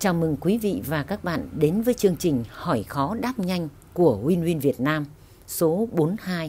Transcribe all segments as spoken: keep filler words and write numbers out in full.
Chào mừng quý vị và các bạn đến với chương trình Hỏi khó đáp nhanh của Win Win Việt Nam số bốn mươi hai.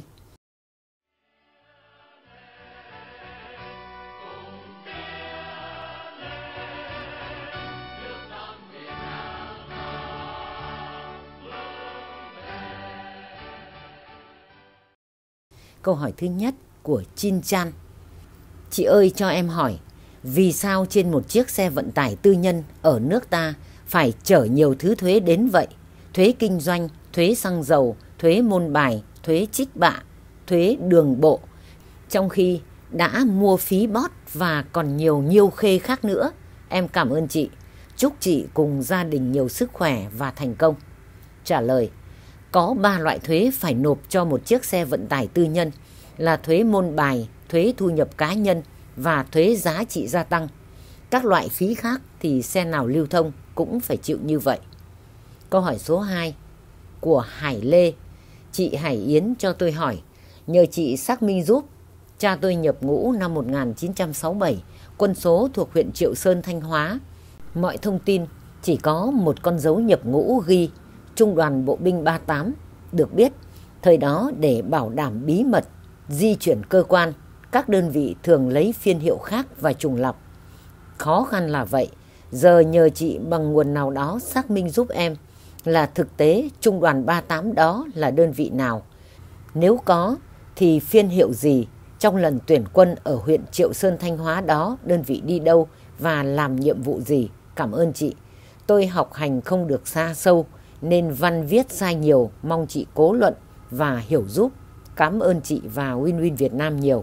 Câu hỏi thứ nhất của Chin Chan. Chị ơi, cho em hỏi, vì sao trên một chiếc xe vận tải tư nhân ở nước ta phải chở nhiều thứ thuế đến vậy? Thuế kinh doanh, thuế xăng dầu, thuế môn bài, thuế trích bạ, thuế đường bộ. Trong khi đã mua phí bót và còn nhiều nhiêu khê khác nữa. Em cảm ơn chị. Chúc chị cùng gia đình nhiều sức khỏe và thành công. Trả lời. Có ba loại thuế phải nộp cho một chiếc xe vận tải tư nhân là thuế môn bài, thuế thu nhập cá nhân và thuế giá trị gia tăng. Các loại phí khác thì xe nào lưu thông cũng phải chịu như vậy. Câu hỏi số hai của Hải Lê. Chị Hải Yến cho tôi hỏi, nhờ chị xác minh giúp. Cha tôi nhập ngũ năm một nghìn chín trăm sáu mươi bảy, quân số thuộc huyện Triệu Sơn, Thanh Hóa. Mọi thông tin chỉ có một con dấu nhập ngũ ghi Trung đoàn Bộ binh ba mươi tám. Được biết, thời đó để bảo đảm bí mật di chuyển cơ quan, các đơn vị thường lấy phiên hiệu khác và trùng lặp. Khó khăn là vậy, giờ nhờ chị bằng nguồn nào đó xác minh giúp em là thực tế Trung đoàn ba mươi tám đó là đơn vị nào. Nếu có thì phiên hiệu gì, trong lần tuyển quân ở huyện Triệu Sơn, Thanh Hóa đó đơn vị đi đâu và làm nhiệm vụ gì. Cảm ơn chị. Tôi học hành không được xa sâu nên văn viết sai nhiều, mong chị cố luận và hiểu giúp. Cảm ơn chị và Win Win Việt Nam nhiều.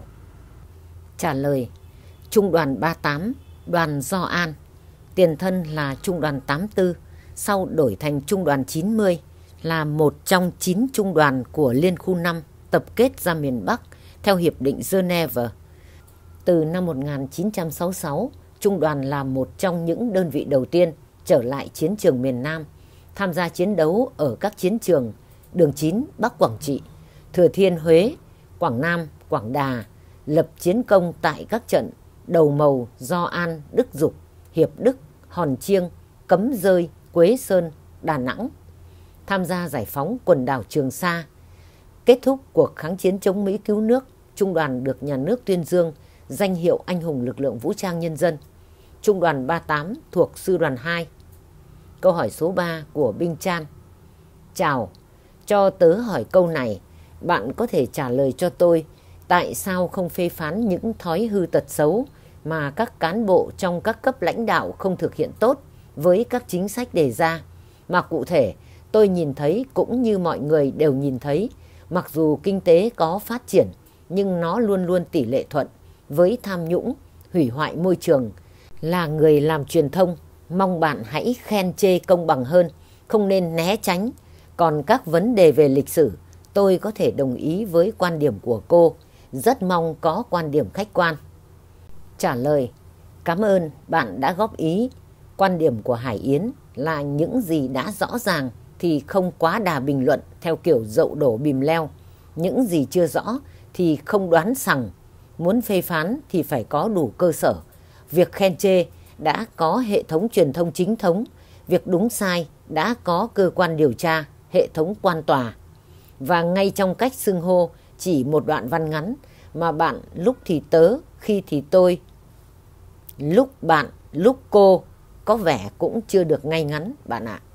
Trả lời. Trung đoàn ba mươi tám, đoàn Do An, tiền thân là Trung đoàn tám mươi tư, sau đổi thành Trung đoàn chín mươi, là một trong chín trung đoàn của Liên khu năm tập kết ra miền Bắc theo Hiệp định Geneva. Từ năm một nghìn chín trăm sáu mươi sáu, trung đoàn là một trong những đơn vị đầu tiên trở lại chiến trường miền Nam, tham gia chiến đấu ở các chiến trường Đường chín, Bắc Quảng Trị, Thừa Thiên, Huế, Quảng Nam, Quảng Đà, lập chiến công tại các trận Đầu Mầu, Do An, Đức Dục, Hiệp Đức, Hòn Chiêng, Cấm Rơi, Quế Sơn, Đà Nẵng, tham gia giải phóng quần đảo Trường Sa. Kết thúc cuộc kháng chiến chống Mỹ cứu nước, trung đoàn được nhà nước tuyên dương danh hiệu Anh hùng lực lượng vũ trang nhân dân. Trung đoàn ba mươi tám thuộc sư đoàn hai. Câu hỏi số ba của Binh Chan. Chào, cho tớ hỏi câu này, bạn có thể trả lời cho tôi tại sao không phê phán những thói hư tật xấu mà các cán bộ trong các cấp lãnh đạo không thực hiện tốt với các chính sách đề ra, mà cụ thể tôi nhìn thấy cũng như mọi người đều nhìn thấy, mặc dù kinh tế có phát triển nhưng nó luôn luôn tỷ lệ thuận với tham nhũng, hủy hoại môi trường. Là người làm truyền thông, mong bạn hãy khen chê công bằng hơn, không nên né tránh. Còn các vấn đề về lịch sử, tôi có thể đồng ý với quan điểm của cô, rất mong có quan điểm khách quan. Trả lời. Cảm ơn bạn đã góp ý. Quan điểm của Hải Yến là những gì đã rõ ràng thì không quá đà bình luận theo kiểu dậu đổ bìm leo. Những gì chưa rõ thì không đoán sằng. Muốn phê phán thì phải có đủ cơ sở. Việc khen chê đã có hệ thống truyền thông chính thống. Việc đúng sai đã có cơ quan điều tra, hệ thống quan tòa. Và ngay trong cách xưng hô chỉ một đoạn văn ngắn mà bạn lúc thì tớ, khi thì tôi, lúc bạn, lúc cô có vẻ cũng chưa được ngay ngắn bạn ạ.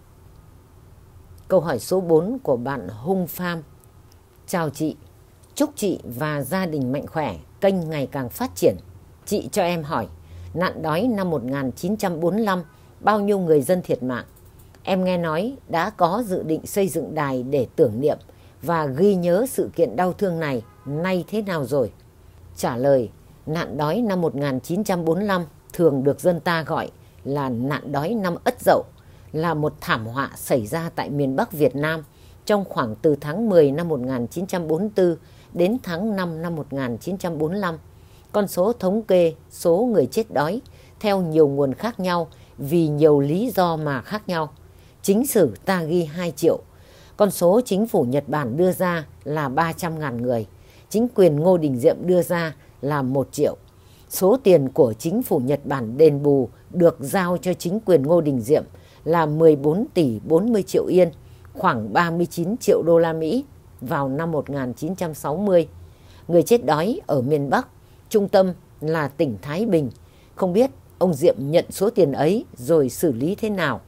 Câu hỏi số bốn của bạn Hung Pham. Chào chị, chúc chị và gia đình mạnh khỏe, kênh ngày càng phát triển. Chị cho em hỏi, nạn đói năm một nghìn chín trăm bốn mươi lăm, bao nhiêu người dân thiệt mạng? Em nghe nói đã có dự định xây dựng đài để tưởng niệm và ghi nhớ sự kiện đau thương này, nay thế nào rồi? Trả lời, nạn đói năm một nghìn chín trăm bốn mươi lăm thường được dân ta gọi là nạn đói năm Ất Dậu, là một thảm họa xảy ra tại miền Bắc Việt Nam trong khoảng từ tháng mười năm một nghìn chín trăm bốn mươi tư đến tháng năm năm một nghìn chín trăm bốn mươi lăm. Con số thống kê số người chết đói theo nhiều nguồn khác nhau vì nhiều lý do mà khác nhau. Chính sử ta ghi hai triệu. Con số chính phủ Nhật Bản đưa ra là ba trăm nghìn người. Chính quyền Ngô Đình Diệm đưa ra là một triệu. Số tiền của chính phủ Nhật Bản đền bù được giao cho chính quyền Ngô Đình Diệm là mười bốn tỷ bốn mươi triệu yên, khoảng ba mươi chín triệu đô la Mỹ vào năm một nghìn chín trăm sáu mươi. Người chết đói ở miền Bắc, trung tâm là tỉnh Thái Bình. Không biết ông Diệm nhận số tiền ấy rồi xử lý thế nào.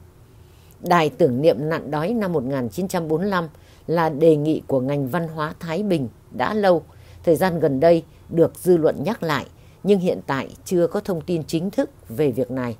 Đài tưởng niệm nạn đói năm một nghìn chín trăm bốn mươi lăm là đề nghị của ngành văn hóa Thái Bình đã lâu. Thời gian gần đây được dư luận nhắc lại, nhưng hiện tại chưa có thông tin chính thức về việc này.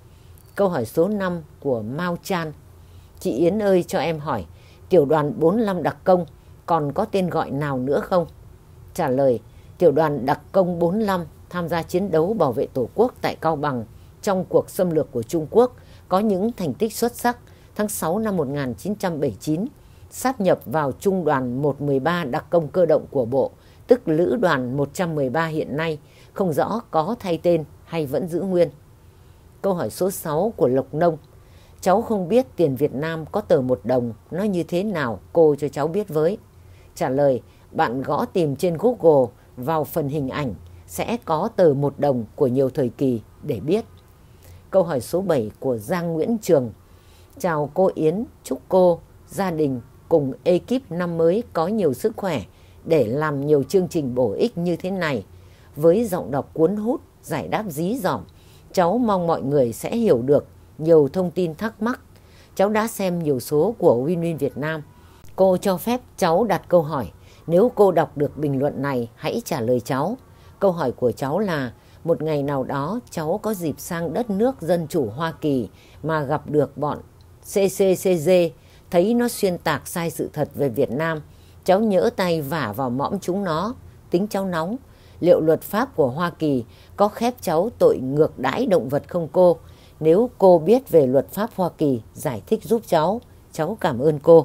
Câu hỏi số năm của Mao Chan. Chị Yến ơi, cho em hỏi, tiểu đoàn bốn mươi lăm đặc công còn có tên gọi nào nữa không? Trả lời, tiểu đoàn đặc công bốn mươi lăm tham gia chiến đấu bảo vệ Tổ quốc tại Cao Bằng trong cuộc xâm lược của Trung Quốc, có những thành tích xuất sắc. Tháng sáu năm một nghìn chín trăm bảy mươi chín, sáp nhập vào Trung đoàn một một ba đặc công cơ động của Bộ, tức Lữ đoàn một trăm mười ba hiện nay, không rõ có thay tên hay vẫn giữ nguyên. Câu hỏi số sáu của Lộc Nông. Cháu không biết tiền Việt Nam có tờ một đồng, nó như thế nào, cô cho cháu biết với. Trả lời, bạn gõ tìm trên Google vào phần hình ảnh, sẽ có tờ một đồng của nhiều thời kỳ để biết. Câu hỏi số bảy của Giang Nguyễn Trường. Chào cô Yến, chúc cô, gia đình cùng ekip năm mới có nhiều sức khỏe để làm nhiều chương trình bổ ích như thế này. Với giọng đọc cuốn hút, giải đáp dí dỏm, cháu mong mọi người sẽ hiểu được nhiều thông tin thắc mắc. Cháu đã xem nhiều số của Win Win Việt Nam. Cô cho phép cháu đặt câu hỏi. Nếu cô đọc được bình luận này, hãy trả lời cháu. Câu hỏi của cháu là, một ngày nào đó cháu có dịp sang đất nước Dân chủ Hoa Kỳ mà gặp được bọn xê xê xê giê, thấy nó xuyên tạc sai sự thật về Việt Nam. Cháu nhỡ tay vả vào mõm chúng nó, tính cháu nóng. Liệu luật pháp của Hoa Kỳ có khép cháu tội ngược đãi động vật không cô? Nếu cô biết về luật pháp Hoa Kỳ, giải thích giúp cháu. Cháu cảm ơn cô.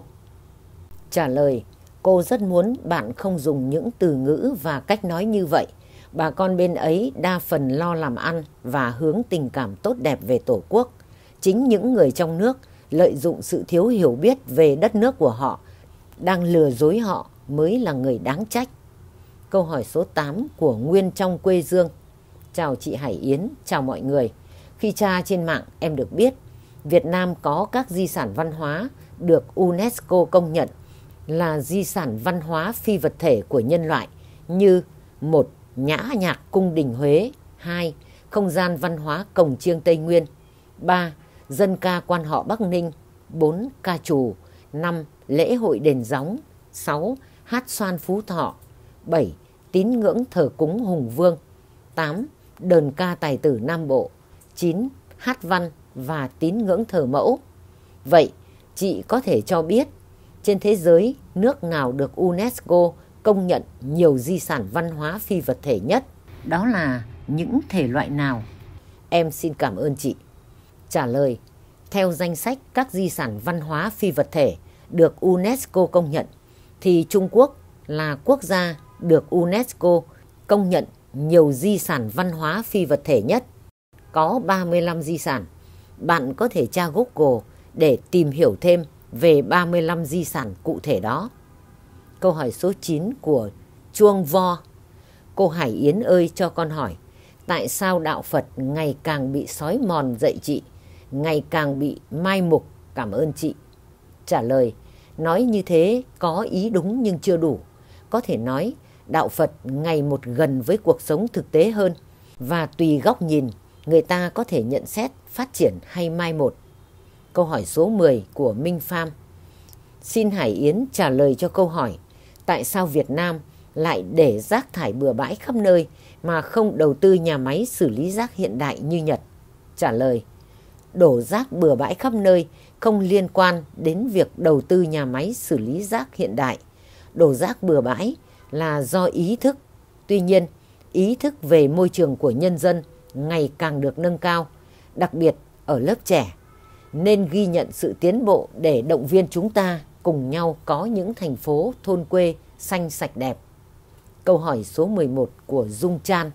Trả lời, cô rất muốn bạn không dùng những từ ngữ và cách nói như vậy. Bà con bên ấy đa phần lo làm ăn và hướng tình cảm tốt đẹp về Tổ quốc. Chính những người trong nước lợi dụng sự thiếu hiểu biết về đất nước của họ, đang lừa dối họ mới là người đáng trách. Câu hỏi số tám của Nguyên trong quê Dương. Chào chị Hải Yến, chào mọi người. Khi tra trên mạng em được biết Việt Nam có các di sản văn hóa được UNESCO công nhận là di sản văn hóa phi vật thể của nhân loại như một Nhã nhạc cung đình Huế, hai Không gian văn hóa cồng chiêng Tây Nguyên, ba Dân ca quan họ Bắc Ninh, bốn Ca trù, năm Lễ hội đền Gióng, sáu Hát xoan Phú Thọ, bảy Tín ngưỡng thờ cúng Hùng Vương, tám Đờn ca tài tử Nam Bộ, chín Hát văn và tín ngưỡng thờ mẫu. Vậy chị có thể cho biết trên thế giới nước nào được UNESCO công nhận nhiều di sản văn hóa phi vật thể nhất? Đó là những thể loại nào? Em xin cảm ơn chị. Trả lời, theo danh sách các di sản văn hóa phi vật thể được UNESCO công nhận thì Trung Quốc là quốc gia được UNESCO công nhận nhiều di sản văn hóa phi vật thể nhất, có ba mươi lăm di sản. Bạn có thể tra Google để tìm hiểu thêm về ba mươi lăm di sản cụ thể đó. Câu hỏi số chín của Chuông Vo. Cô Hải Yến ơi, cho con hỏi, tại sao đạo Phật ngày càng bị xói mòn dạy chị, ngày càng bị mai mục? Cảm ơn chị. Trả lời, nói như thế có ý đúng nhưng chưa đủ. Có thể nói đạo Phật ngày một gần với cuộc sống thực tế hơn, và tùy góc nhìn người ta có thể nhận xét phát triển hay mai một. Câu hỏi số mười của Minh Pham. Xin Hải Yến trả lời cho câu hỏi, tại sao Việt Nam lại để rác thải bừa bãi khắp nơi mà không đầu tư nhà máy xử lý rác hiện đại như Nhật? Trả lời, đổ rác bừa bãi khắp nơi không liên quan đến việc đầu tư nhà máy xử lý rác hiện đại. Đổ rác bừa bãi là do ý thức. Tuy nhiên, ý thức về môi trường của nhân dân ngày càng được nâng cao, đặc biệt ở lớp trẻ, nên ghi nhận sự tiến bộ để động viên chúng ta cùng nhau có những thành phố thôn quê xanh sạch đẹp. Câu hỏi số mười một của Dung Chan.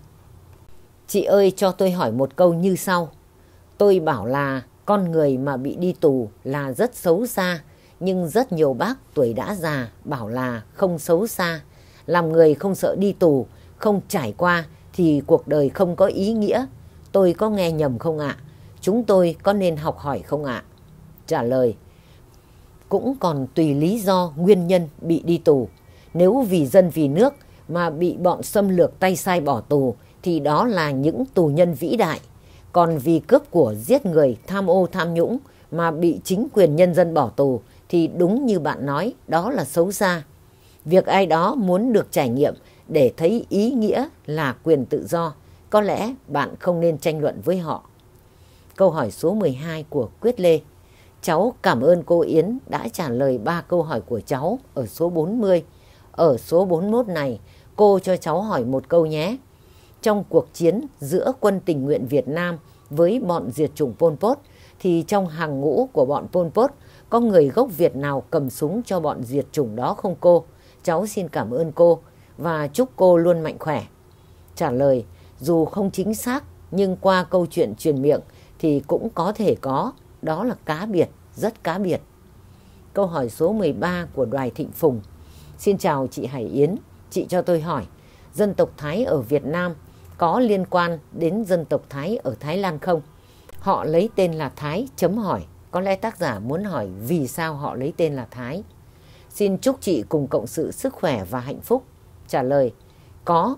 Chị ơi, cho tôi hỏi một câu như sau. Tôi bảo là con người mà bị đi tù là rất xấu xa, nhưng rất nhiều bác tuổi đã già bảo là không xấu xa. Làm người không sợ đi tù, không trải qua thì cuộc đời không có ý nghĩa. Tôi có nghe nhầm không ạ? Chúng tôi có nên học hỏi không ạ? Trả lời: cũng còn tùy lý do nguyên nhân bị đi tù. Nếu vì dân vì nước mà bị bọn xâm lược tay sai bỏ tù thì đó là những tù nhân vĩ đại. Còn vì cướp của, giết người, tham ô tham nhũng mà bị chính quyền nhân dân bỏ tù thì đúng như bạn nói, đó là xấu xa. Việc ai đó muốn được trải nghiệm để thấy ý nghĩa là quyền tự do, có lẽ bạn không nên tranh luận với họ. Câu hỏi số mười hai của Quyết Lê. Cháu cảm ơn cô Yến đã trả lời ba câu hỏi của cháu ở số bốn mươi. Ở số bốn mươi mốt này, cô cho cháu hỏi một câu nhé. Trong cuộc chiến giữa quân tình nguyện Việt Nam với bọn diệt chủng Pol Pot, thì trong hàng ngũ của bọn Pol Pot có người gốc Việt nào cầm súng cho bọn diệt chủng đó không cô? Cháu xin cảm ơn cô và chúc cô luôn mạnh khỏe. Trả lời: dù không chính xác nhưng qua câu chuyện truyền miệng thì cũng có thể có, đó là cá biệt, rất cá biệt. Câu hỏi số mười ba của Đoài Thịnh Phùng. Xin chào chị Hải Yến, chị cho tôi hỏi, dân tộc Thái ở Việt Nam có liên quan đến dân tộc Thái ở Thái Lan không? Họ lấy tên là Thái chấm hỏi. Có lẽ tác giả muốn hỏi vì sao họ lấy tên là Thái. Xin chúc chị cùng cộng sự sức khỏe và hạnh phúc. Trả lời: có.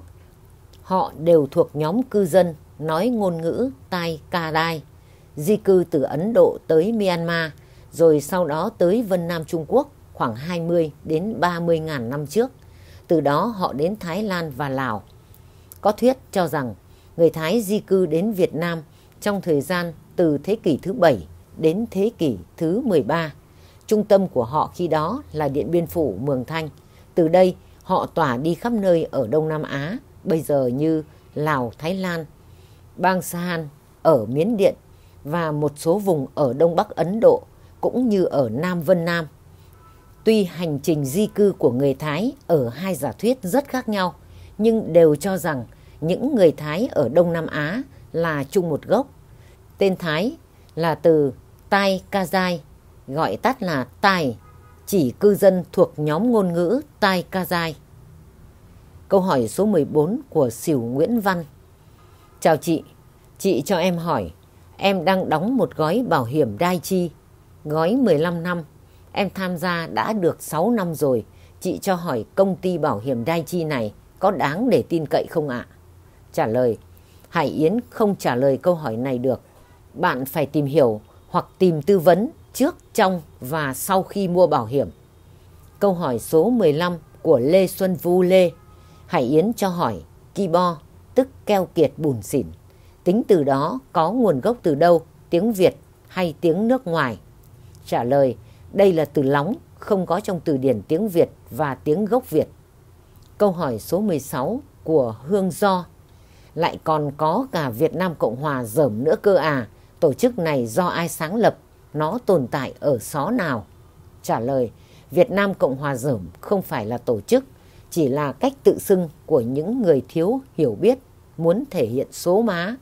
Họ đều thuộc nhóm cư dân nói ngôn ngữ Tai Kadai, di cư từ Ấn Độ tới Myanmar, rồi sau đó tới Vân Nam Trung Quốc khoảng hai mươi đến ba mươi ngàn năm trước. Từ đó họ đến Thái Lan và Lào. Có thuyết cho rằng người Thái di cư đến Việt Nam trong thời gian từ thế kỷ thứ bảy đến thế kỷ thứ mười ba. Trung tâm của họ khi đó là Điện Biên Phủ, Mường Thanh. Từ đây họ tỏa đi khắp nơi ở Đông Nam Á, bây giờ như Lào, Thái Lan, Bang Sahan ở Miến Điện và một số vùng ở Đông Bắc Ấn Độ cũng như ở Nam Vân Nam. Tuy hành trình di cư của người Thái ở hai giả thuyết rất khác nhau, nhưng đều cho rằng những người Thái ở Đông Nam Á là chung một gốc. Tên Thái là từ Tai Kazai, gọi tắt là Tai, chỉ cư dân thuộc nhóm ngôn ngữ Tai Kazai. Câu hỏi số mười bốn của Sửu Nguyễn Văn. Chào chị, chị cho em hỏi, em đang đóng một gói bảo hiểm Dai Chi, gói mười lăm năm. Em tham gia đã được sáu năm rồi. Chị cho hỏi công ty bảo hiểm Dai Chi này có đáng để tin cậy không ạ? Trả lời: Hải Yến không trả lời câu hỏi này được. Bạn phải tìm hiểu hoặc tìm tư vấn trước, trong và sau khi mua bảo hiểm. Câu hỏi số mười lăm của Lê Xuân Vu Lê. Hải Yến cho hỏi Kibo, tức keo kiệt bùn xỉn. Tính từ đó có nguồn gốc từ đâu, tiếng Việt hay tiếng nước ngoài? Trả lời: đây là từ lóng, không có trong từ điển tiếng Việt và tiếng gốc Việt. Câu hỏi số mười sáu của Hương Do. Lại còn có cả Việt Nam Cộng Hòa dởm nữa cơ à? Tổ chức này do ai sáng lập? Nó tồn tại ở xó nào? Trả lời: Việt Nam Cộng Hòa dởm không phải là tổ chức, chỉ là cách tự xưng của những người thiếu hiểu biết, muốn thể hiện số má.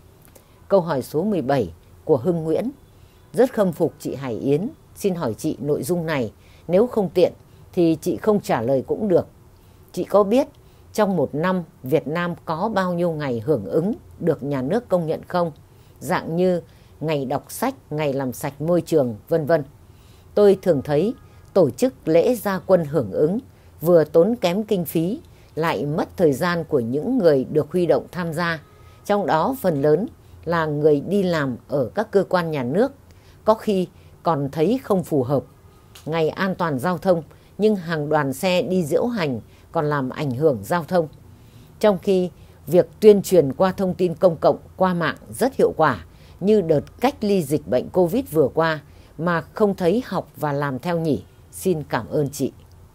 Câu hỏi số mười bảy của Hưng Nguyễn. Rất khâm phục chị Hải Yến, xin hỏi chị nội dung này, nếu không tiện thì chị không trả lời cũng được. Chị có biết trong một năm Việt Nam có bao nhiêu ngày hưởng ứng được nhà nước công nhận không? Dạng như ngày đọc sách, ngày làm sạch môi trường, vân vân. Tôi thường thấy tổ chức lễ gia quân hưởng ứng vừa tốn kém kinh phí, lại mất thời gian của những người được huy động tham gia. Trong đó phần lớn là người đi làm ở các cơ quan nhà nước, có khi còn thấy không phù hợp. Ngày an toàn giao thông, nhưng hàng đoàn xe đi diễu hành còn làm ảnh hưởng giao thông. Trong khi việc tuyên truyền qua thông tin công cộng qua mạng rất hiệu quả, như đợt cách ly dịch bệnh Covid vừa qua, mà không thấy học và làm theo nhỉ? Xin cảm ơn chị.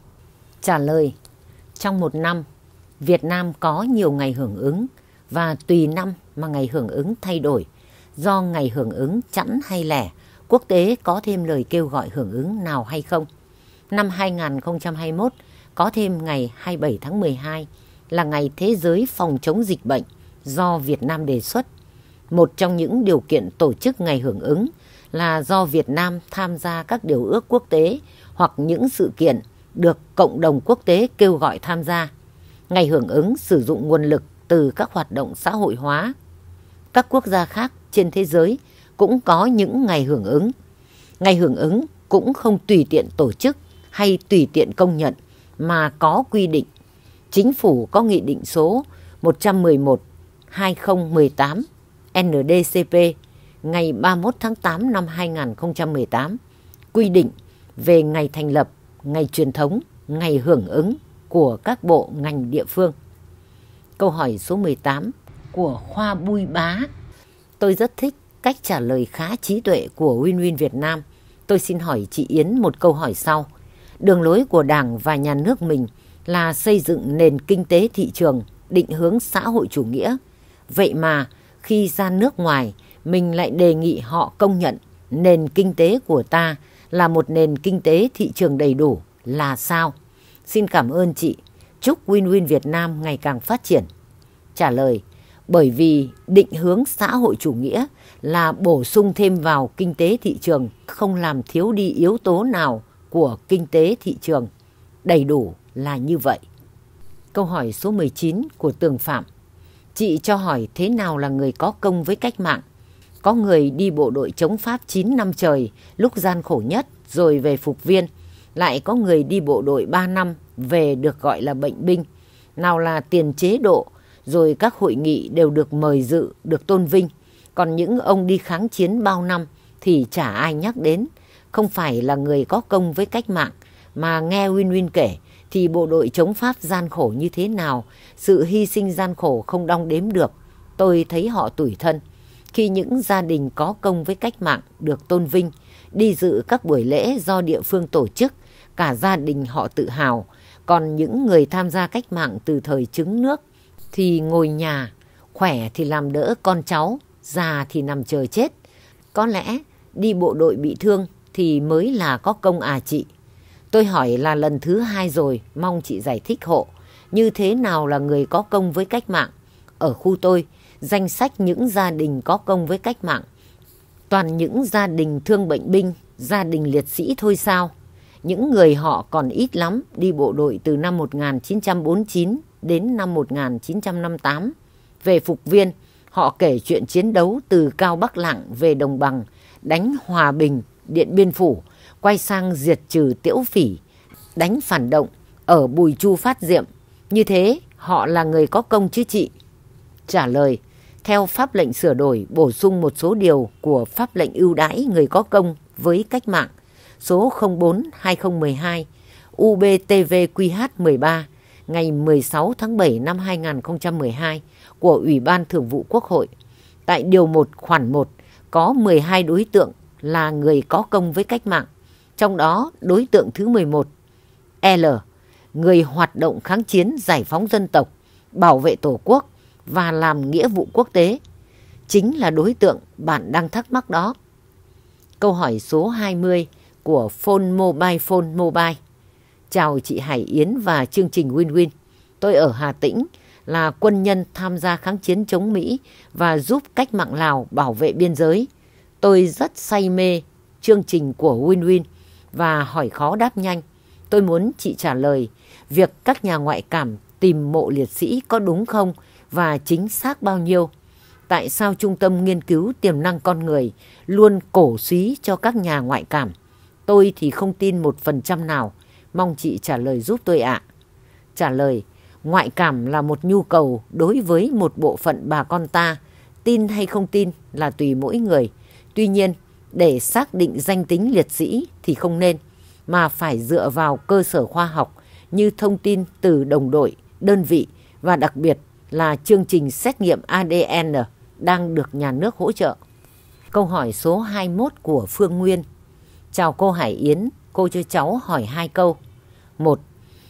Trả lời: trong một năm, Việt Nam có nhiều ngày hưởng ứng và tùy năm mà ngày hưởng ứng thay đổi. Do ngày hưởng ứng chẵn hay lẻ, quốc tế có thêm lời kêu gọi hưởng ứng nào hay không? Năm hai nghìn không trăm hai mươi mốt có thêm ngày hai mươi bảy tháng mười hai là ngày Thế giới phòng chống dịch bệnh do Việt Nam đề xuất. Một trong những điều kiện tổ chức ngày hưởng ứng là do Việt Nam tham gia các điều ước quốc tế hoặc những sự kiện được cộng đồng quốc tế kêu gọi tham gia. Ngày hưởng ứng sử dụng nguồn lực từ các hoạt động xã hội hóa. Các quốc gia khác trên thế giới cũng có những ngày hưởng ứng. Ngày hưởng ứng cũng không tùy tiện tổ chức hay tùy tiện công nhận mà có quy định. Chính phủ có Nghị định số một trăm mười một trên hai nghìn không trăm mười tám N D C P ngày ba mươi mốt tháng tám năm hai nghìn không trăm mười tám quy định về ngày thành lập, ngày truyền thống, ngày hưởng ứng của các bộ ngành địa phương. Câu hỏi số mười tám của Khoa Bui Bá. Tôi rất thích cách trả lời khá trí tuệ của Win Win Việt Nam. Tôi xin hỏi chị Yến một câu hỏi sau. Đường lối của Đảng và Nhà nước mình là xây dựng nền kinh tế thị trường, định hướng xã hội chủ nghĩa. Vậy mà khi ra nước ngoài, mình lại đề nghị họ công nhận nền kinh tế của ta là một nền kinh tế thị trường đầy đủ là sao? Xin cảm ơn chị. Chúc Win Win Việt Nam ngày càng phát triển. Trả lời, bởi vì định hướng xã hội chủ nghĩa là bổ sung thêm vào kinh tế thị trường, không làm thiếu đi yếu tố nào của kinh tế thị trường. Đầy đủ là như vậy. Câu hỏi số mười chín của Tường Phạm. Chị cho hỏi thế nào là người có công với cách mạng? Có người đi bộ đội chống Pháp chín năm trời, lúc gian khổ nhất, rồi về phục viên. Lại có người đi bộ đội ba năm, về được gọi là bệnh binh. Nào là tiền chế độ, rồi các hội nghị đều được mời dự, được tôn vinh. Còn những ông đi kháng chiến bao năm thì chả ai nhắc đến. Không phải là người có công với cách mạng, mà nghe Win Win kể thì bộ đội chống Pháp gian khổ như thế nào, sự hy sinh gian khổ không đong đếm được. Tôi thấy họ tủi thân. Khi những gia đình có công với cách mạng được tôn vinh, đi dự các buổi lễ do địa phương tổ chức, cả gia đình họ tự hào. Còn những người tham gia cách mạng từ thời trứng nước thì ngồi nhà, khỏe thì làm đỡ con cháu, già thì nằm chờ chết. Có lẽ đi bộ đội bị thương thì mới là có công à chị? Tôi hỏi là lần thứ hai rồi, mong chị giải thích hộ. Như thế nào là người có công với cách mạng? Ở khu tôi, danh sách những gia đình có công với cách mạng toàn những gia đình thương bệnh binh, gia đình liệt sĩ thôi sao? Những người họ còn ít lắm, đi bộ đội từ năm một nghìn chín trăm bốn mươi chín đến năm một nghìn chín trăm năm mươi tám. Về phục viên, họ kể chuyện chiến đấu từ Cao Bắc Lạng về Đồng Bằng, đánh Hòa Bình, Điện Biên Phủ, quay sang diệt trừ Tiễu Phỉ, đánh phản động ở Bùi Chu Phát Diệm. Như thế họ là người có công chứ chị? Trả lời, theo pháp lệnh sửa đổi bổ sung một số điều của pháp lệnh ưu đãi người có công với cách mạng số không bốn trên hai nghìn không trăm mười hai U B T V Q H mười ba ngày mười sáu tháng bảy năm hai nghìn không trăm mười hai của Ủy ban Thường vụ Quốc hội. Tại điều một khoản một có mười hai đối tượng là người có công với cách mạng. Trong đó đối tượng thứ mười một, L, người hoạt động kháng chiến giải phóng dân tộc, bảo vệ Tổ quốc và làm nghĩa vụ quốc tế, chính là đối tượng bạn đang thắc mắc đó. Câu hỏi số hai mươi của Phone Mobile Phone Mobile. Chào chị Hải Yến và chương trình Win Win. Tôi ở Hà Tĩnh, là quân nhân tham gia kháng chiến chống Mỹ và giúp cách mạng Lào bảo vệ biên giới. Tôi rất say mê chương trình của Win Win và hỏi khó đáp nhanh. Tôi muốn chị trả lời việc các nhà ngoại cảm tìm mộ liệt sĩ có đúng không và chính xác bao nhiêu? Tại sao Trung tâm Nghiên cứu Tiềm năng Con Người luôn cổ súy cho các nhà ngoại cảm? Tôi thì không tin một phần trăm nào. Mong chị trả lời giúp tôi ạ. Trả lời, ngoại cảm là một nhu cầu đối với một bộ phận bà con ta. Tin hay không tin là tùy mỗi người. Tuy nhiên, để xác định danh tính liệt sĩ thì không nên, mà phải dựa vào cơ sở khoa học như thông tin từ đồng đội, đơn vị và đặc biệt là chương trình xét nghiệm A D N đang được nhà nước hỗ trợ. Câu hỏi số hai mươi mốt của Phương Nguyên. Chào cô Hải Yến, cô cho cháu hỏi hai câu. Một,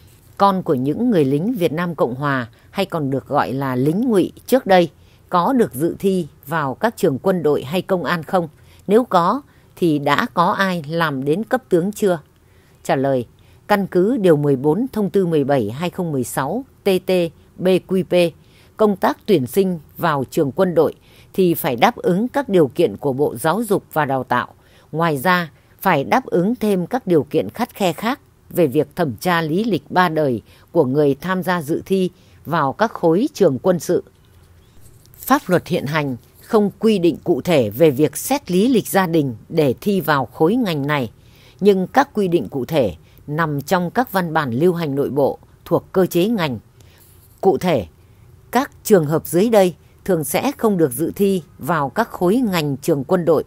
con của những người lính Việt Nam Cộng Hòa hay còn được gọi là lính ngụy trước đây có được dự thi vào các trường quân đội hay công an không? Nếu có thì đã có ai làm đến cấp tướng chưa? Trả lời, căn cứ điều mười bốn thông tư mười bảy trên hai nghìn không trăm mười sáu T T B Q P, công tác tuyển sinh vào trường quân đội thì phải đáp ứng các điều kiện của Bộ Giáo dục và Đào tạo. Ngoài ra, phải đáp ứng thêm các điều kiện khắt khe khác về việc thẩm tra lý lịch ba đời của người tham gia dự thi vào các khối trường quân sự. Pháp luật hiện hành không quy định cụ thể về việc xét lý lịch gia đình để thi vào khối ngành này, nhưng các quy định cụ thể nằm trong các văn bản lưu hành nội bộ thuộc cơ chế ngành. Cụ thể, các trường hợp dưới đây thường sẽ không được dự thi vào các khối ngành trường quân đội.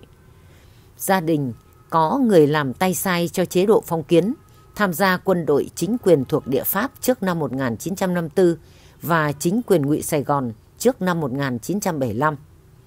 Gia đình có người làm tay sai cho chế độ phong kiến, tham gia quân đội chính quyền thuộc địa Pháp trước năm một nghìn chín trăm năm mươi tư và chính quyền Ngụy Sài Gòn trước năm một nghìn chín trăm bảy mươi lăm.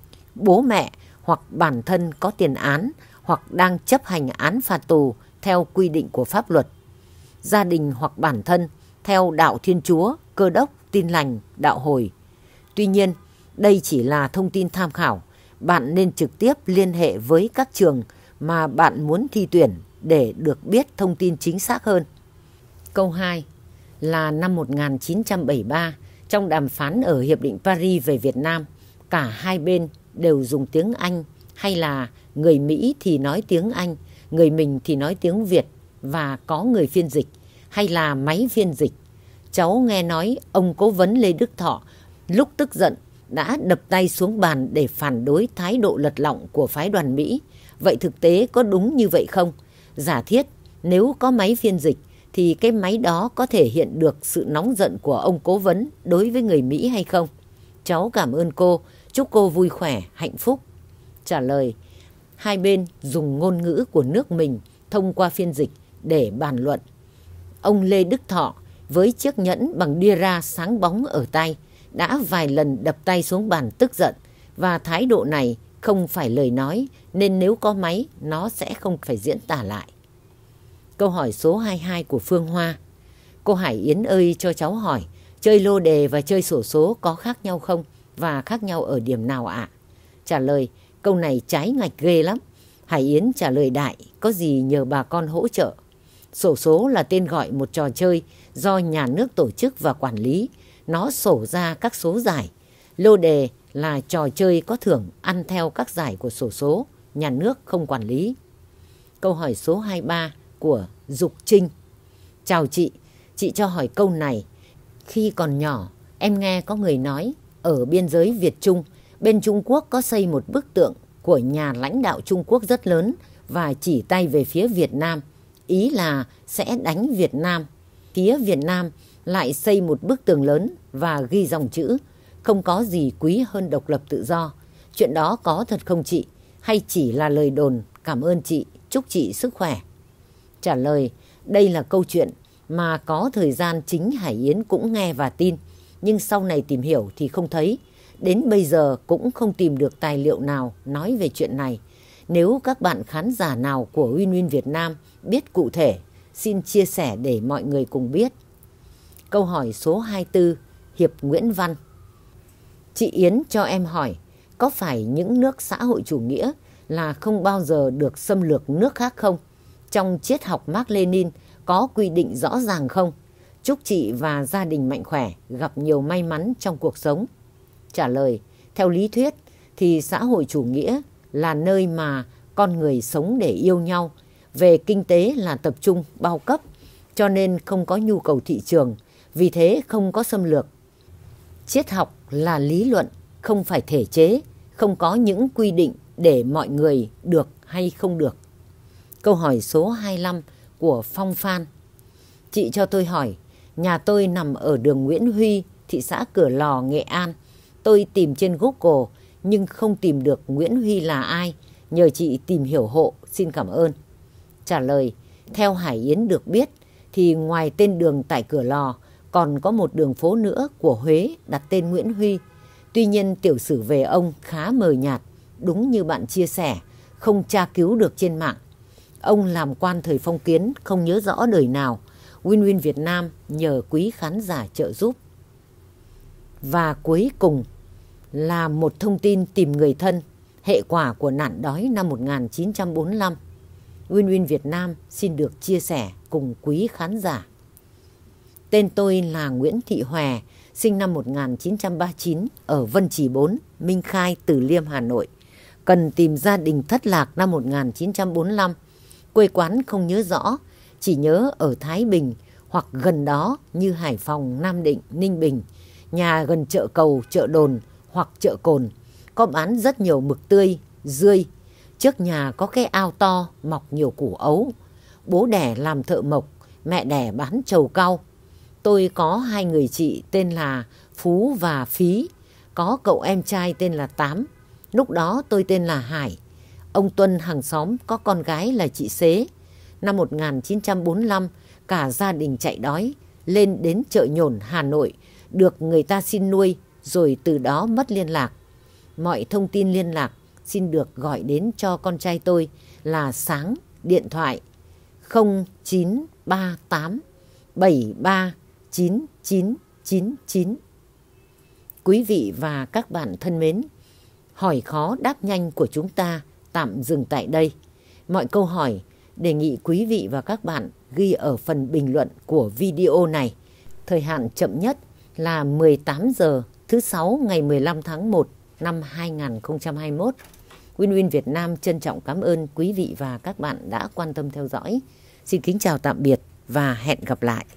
Bố mẹ hoặc bản thân có tiền án hoặc đang chấp hành án phạt tù theo quy định của pháp luật. Gia đình hoặc bản thân theo đạo Thiên Chúa, Cơ đốc, Tin lành, Đạo Hồi. Tuy nhiên, đây chỉ là thông tin tham khảo. Bạn nên trực tiếp liên hệ với các trường mà bạn muốn thi tuyển để được biết thông tin chính xác hơn. Câu hai là năm một nghìn chín trăm bảy mươi ba, trong đàm phán ở Hiệp định Paris về Việt Nam, cả hai bên đều dùng tiếng Anh, hay là người Mỹ thì nói tiếng Anh, người mình thì nói tiếng Việt và có người phiên dịch, hay là máy phiên dịch. Cháu nghe nói ông cố vấn Lê Đức Thọ lúc tức giận đã đập tay xuống bàn để phản đối thái độ lật lọng của phái đoàn Mỹ. Vậy thực tế có đúng như vậy không? Giả thiết nếu có máy phiên dịch thì cái máy đó có thể hiện được sự nóng giận của ông cố vấn đối với người Mỹ hay không? Cháu cảm ơn cô, chúc cô vui khỏe, hạnh phúc. Trả lời, hai bên dùng ngôn ngữ của nước mình thông qua phiên dịch để bàn luận. Ông Lê Đức Thọ với chiếc nhẫn bằng đia ra sáng bóng ở tay đã vài lần đập tay xuống bàn tức giận, và thái độ này không phải lời nói, nên nếu có máy nó sẽ không phải diễn tả lại. Câu hỏi số hai mươi hai của Phương Hoa. Cô Hải Yến ơi, cho cháu hỏi, chơi lô đề và chơi xổ số có khác nhau không? Và khác nhau ở điểm nào ạ? Trả lời, câu này trái ngạch ghê lắm. Hải Yến trả lời đại, có gì nhờ bà con hỗ trợ. Xổ số là tên gọi một trò chơi do nhà nước tổ chức và quản lý. Nó sổ ra các số giải. Lô đề là trò chơi có thưởng ăn theo các giải của xổ số, nhà nước không quản lý. Câu hỏi số hai mươi ba của Dục Trinh. Chào chị, chị cho hỏi câu này. Khi còn nhỏ, em nghe có người nói ở biên giới Việt Trung, bên Trung Quốc có xây một bức tượng của nhà lãnh đạo Trung Quốc rất lớn và chỉ tay về phía Việt Nam. Ý là sẽ đánh Việt Nam. Phía Việt Nam lại xây một bức tường lớn và ghi dòng chữ không có gì quý hơn độc lập tự do. Chuyện đó có thật không chị? Hay chỉ là lời đồn? Cảm ơn chị, chúc chị sức khỏe. Trả lời, đây là câu chuyện mà có thời gian chính Hải Yến cũng nghe và tin, nhưng sau này tìm hiểu thì không thấy. Đến bây giờ cũng không tìm được tài liệu nào nói về chuyện này. Nếu các bạn khán giả nào của Win Win Việt Nam biết cụ thể, xin chia sẻ để mọi người cùng biết. Câu hỏi số hai mươi tư, Hiệp Nguyễn Văn. Chị Yến cho em hỏi, có phải những nước xã hội chủ nghĩa là không bao giờ được xâm lược nước khác không? Trong triết học Mác Lênin có quy định rõ ràng không? Chúc chị và gia đình mạnh khỏe, gặp nhiều may mắn trong cuộc sống. Trả lời, theo lý thuyết thì xã hội chủ nghĩa là nơi mà con người sống để yêu nhau. Về kinh tế là tập trung bao cấp, cho nên không có nhu cầu thị trường, vì thế không có xâm lược. Triết học là lý luận, không phải thể chế, không có những quy định để mọi người được hay không được. Câu hỏi số hai mươi lăm của Phong Phan. Chị cho tôi hỏi, nhà tôi nằm ở đường Nguyễn Huy, thị xã Cửa Lò, Nghệ An. Tôi tìm trên Google nhưng không tìm được Nguyễn Huy là ai. Nhờ chị tìm hiểu hộ, xin cảm ơn. Trả lời, theo Hải Yến được biết thì ngoài tên đường tại Cửa Lò còn có một đường phố nữa của Huế đặt tên Nguyễn Huy. Tuy nhiên tiểu sử về ông khá mờ nhạt, đúng như bạn chia sẻ, không tra cứu được trên mạng. Ông làm quan thời phong kiến, không nhớ rõ đời nào. Win Win Việt Nam nhờ quý khán giả trợ giúp. Và cuối cùng là một thông tin tìm người thân, hệ quả của nạn đói năm một nghìn chín trăm bốn mươi lăm. Win Win Việt Nam xin được chia sẻ cùng quý khán giả. Tên tôi là Nguyễn Thị Hòe, sinh năm một nghìn chín trăm ba mươi chín ở Vân Trì bốn, Minh Khai, Từ Liêm, Hà Nội. Cần tìm gia đình thất lạc năm một nghìn chín trăm bốn mươi lăm. Quê quán không nhớ rõ, chỉ nhớ ở Thái Bình hoặc gần đó như Hải Phòng, Nam Định, Ninh Bình. Nhà gần chợ Cầu, chợ Đồn hoặc chợ Cồn. có bán rất nhiều mực tươi, dươi. Trước nhà có cái ao to mọc nhiều củ ấu. Bố đẻ làm thợ mộc, mẹ đẻ bán trầu cau. Tôi có hai người chị tên là Phú và Phí, có cậu em trai tên là Tám. Lúc đó tôi tên là Hải. Ông Tuân hàng xóm có con gái là chị Xế. Năm một nghìn chín trăm bốn mươi lăm, cả gia đình chạy đói, lên đến chợ Nhổn, Hà Nội, được người ta xin nuôi, rồi từ đó mất liên lạc. Mọi thông tin liên lạc xin được gọi đến cho con trai tôi là Sáng, điện thoại không chín ba tám bảy ba chín chín chín chín. Quý vị và các bạn thân mến, hỏi khó đáp nhanh của chúng ta tạm dừng tại đây. Mọi câu hỏi đề nghị quý vị và các bạn ghi ở phần bình luận của video này. Thời hạn chậm nhất là mười tám giờ thứ sáu ngày mười lăm tháng một năm hai nghìn không trăm hai mươi mốt. Win Win Việt Nam trân trọng cảm ơn quý vị và các bạn đã quan tâm theo dõi. Xin kính chào tạm biệt và hẹn gặp lại.